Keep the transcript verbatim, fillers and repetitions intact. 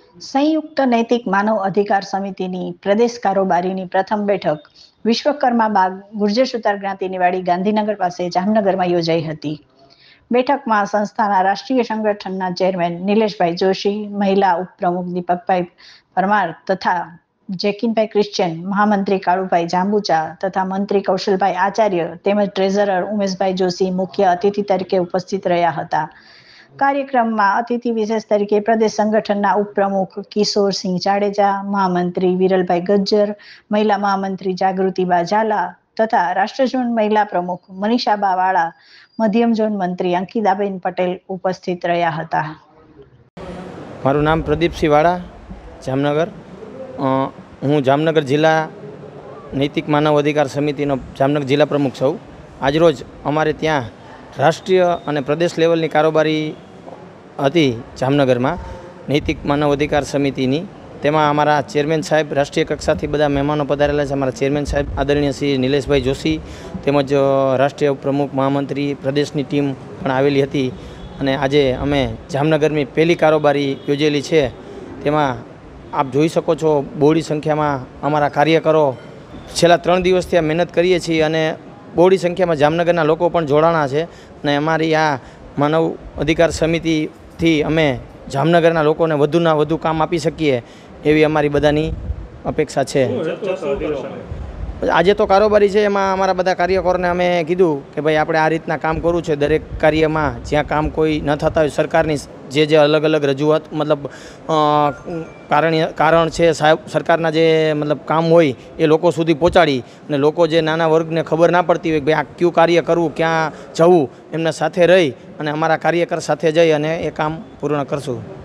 संयुक्त नैतिक मानव अधिकार समितिની પ્રદેશ કારોબારીની પ્રથમ બેઠક વિશ્વકર્મા બાગ ગુર્જર સુતાર જ્ઞાતિની વાડી ગાંધીનગર પાસે જામનગરમાં યોજાઈ હતી। બેઠકમાં સંસ્થાના રાષ્ટ્રીય સંગઠનના ચેરમેન નિલેશભાઈ જોશી, મહિલા ઉપપ્રમુખ દીપકભાઈ પરમાર તથા જેકિનભાઈ ક્રિશ્ચિયન, મહામંત્રી કાળુભાઈ જાંબુચા તથા મંત્રી કૌશલભાઈ આચાર્ય તેમજ ટ્રેઝરર ઉમેશભાઈ જોશી મુખ્ય અતિથિ તરીકે ઉપસ્થિત રહ્યા હતા। कार्यक्रमમાં अतिथि विशेष तरीके प्रदेश संगठनના उपप्रमुख किशोरसिंह जाडेजा, महामंत्री विरलभाई गज्जर, महिला महामंत्री जागृतिबा झाला तथा राष्ट्र जोन महिला प्रमुख मनीषाबा वाळा, मध्यम जोन मंत्री अंकिताबेन पटेल उपस्थित रह्या हता। मारू नाम प्रदीपसिंह वाड़ा, जामनगर। हूँ जामनगर जिला नैतिक मानव अधिकार समितिनो जामनगर जिला प्रमुख छूँ। आज रोज अमारे त्या राष्ट्रीय और प्रदेश लेवल की कारोबारी थी जामनगर में नैतिक मानव अधिकार समिति तेमा अमरा चेरमेन साहेब राष्ट्रीय कक्षा थी बधा मेहमानों पधारेला छे। अमरा चेरमेन साहेब आदरणीय श्री निलेशभाई जोशी तेमज राष्ट्रीय प्रमुख महामंत्री प्रदेश की टीम पण आवेली हती अने आजे अमे जामनगर में पहली कारोबारी योजेली छे। तेमा आप जोई शको छो बहोળી संख्या में अमरा कार्यकरो छेल्ला त्रण दिवसथी आ मेहनत करीए छीए अने बहोળી संख्या में जामनगरना लोको पण जोड़ाणा छे ने अमारी आ मानव अधिकार समिति थी अमे जामनगरना लोकोने वधुना वधु काम आपी सकीए एवी अमारी बधानी अपेक्षा छे। आजे तो कारोबारी है एमां अमारा बधा कार्यकरोने अमे कीधुं के भाई आपणे आ रीतना काम करवुं छे। दरेक कार्यमां ज्यां काम कोई न थता होय सरकारनी जे जे अलग अलग रजूआत मतलब कारण कारण है सरकारना जे मतलब काम होय ए लोको सुधी पहोंचाड़ी ने लोको जे नाना वर्गने खबर ना पड़ती होय भाई आ क्यू कार्य करवुं क्यां जवुं एमना साथे रही अने अमारा कार्यकर साथे जई अने ए काम पूर्ण करशुं।